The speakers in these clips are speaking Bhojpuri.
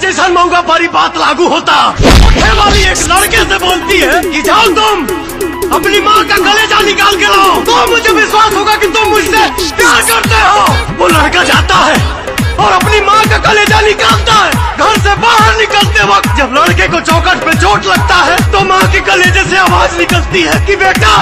जैसा मौका पर ही बात लागू होता। कोठे वाली एक लड़के से बोलती है कि जाओ तुम अपनी माँ का कलेजा निकाल के लाओ, तो मुझे विश्वास होगा कि तुम मुझसे प्यार करते हो। वो लड़का जाता है और अपनी माँ का कलेजा निकालता है। घर से बाहर निकलते वक्त जब लड़के को चौखट पे चोट लगता है तो माँ के कलेजे से आवाज निकलती है कि बेटा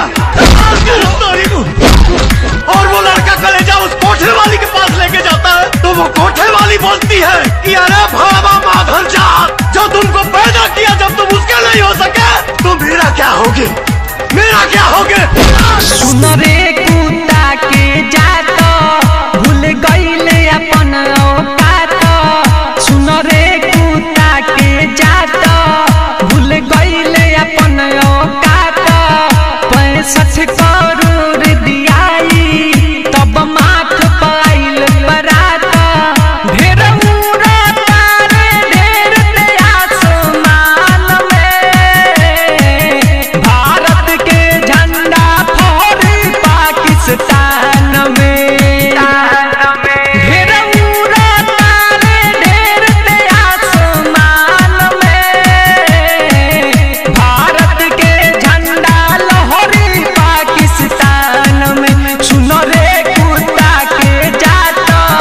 और वो लड़का कलेजा उस कोठे वाली के पास लेके जाता है तो वो कोठे वाली बोलती है कि अरे भावा माधर जात, जो तुमको पैदा किया जब तुम उसके नहीं हो सके तो मेरा क्या होगे, मेरा क्या होगे। सुन रे कुत्ता के जात भूल गईले अपन औकात। सुन रे कुत्ता के जात भूल गईले अपन औकात। 65 करोड़ दियाई तब माथ पाइल बरात। ढेर उड़ता रे ढेर ते आसमान में, भारत के झंडा फहरी पाकिस्तान में। ढेर उड़ता रे ढेर ते आसमान में, भारत के झंडा लहरी पाकिस्तान में। सुन रे कुत्ता के जात।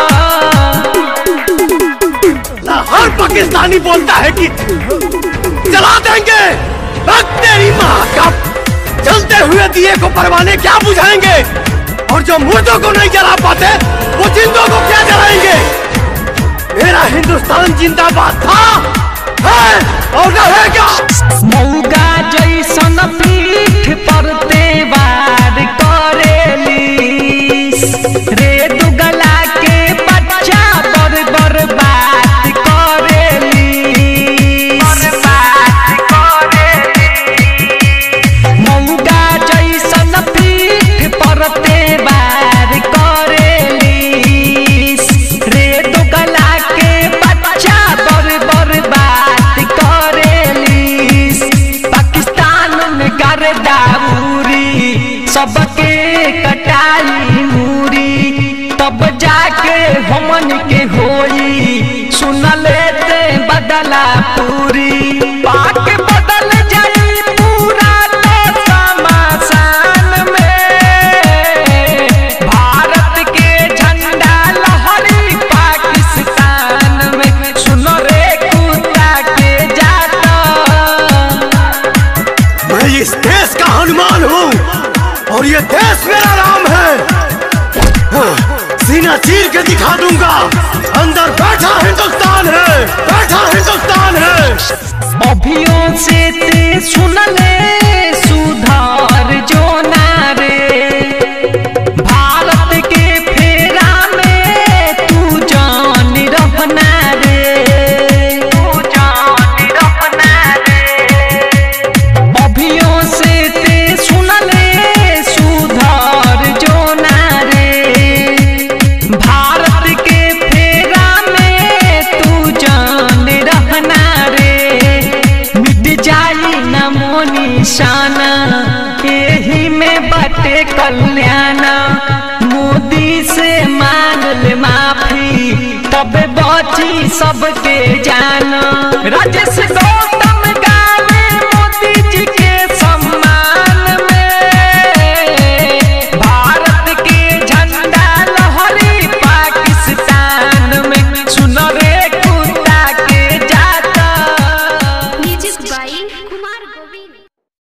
हर पाकिस्तानी बोलता है कि जला देंगे, तेरी माँ का जलते हुए दिए को परवाने क्या बुझाएंगे, और जो मुर्दों को नहीं जला पाते वो जिंदों को क्या जलाएंगे। मेरा हिंदुस्तान जिंदाबाद था, है और रहेगा। मौगा जैसन पीठ पर तेवार करेली रे दुगला के बच्चा बर बात करेली। मौगा जैसन पीठ पर तेवार करेली रे दुगला के बच्चा बर बात करेली। पाकिस्तान में गर्दाउरी सबके कटाई मूरी, तब जाके हमन के होई सुन लेते बदला पूरी। पाक बदल जाई पूरा तो समासान में, भारत के झंडा लहरी पाकिस्तान में। सुन रे कुत्ता के जात। मैं इस देश का हनुमान हूँ और ये देश मेरा राम है। सीना चीर के दिखा दूंगा, अंदर बैठा हिंदुस्तान है, बैठा हिंदुस्तान है। अभियों से ते सुन ले सुधार जो नारे, भारत के फेरा में तू जान रहना रे, तू जान रहना रे। अभियों से ते सुन ले सुधार जो नारे, भारत के फेरा में तू जान रहना रे। मिट जाई नमो निशाना यही में बटे कल्याण। मोदी से मांग ले माफी तब बची सबके जान। राजेश गौतम गावे मोदी जी के सम्मान में, भारत के झंडा लहरी पाकिस्तान में। सुन रे कुत्ता के जात। Music by Kumar.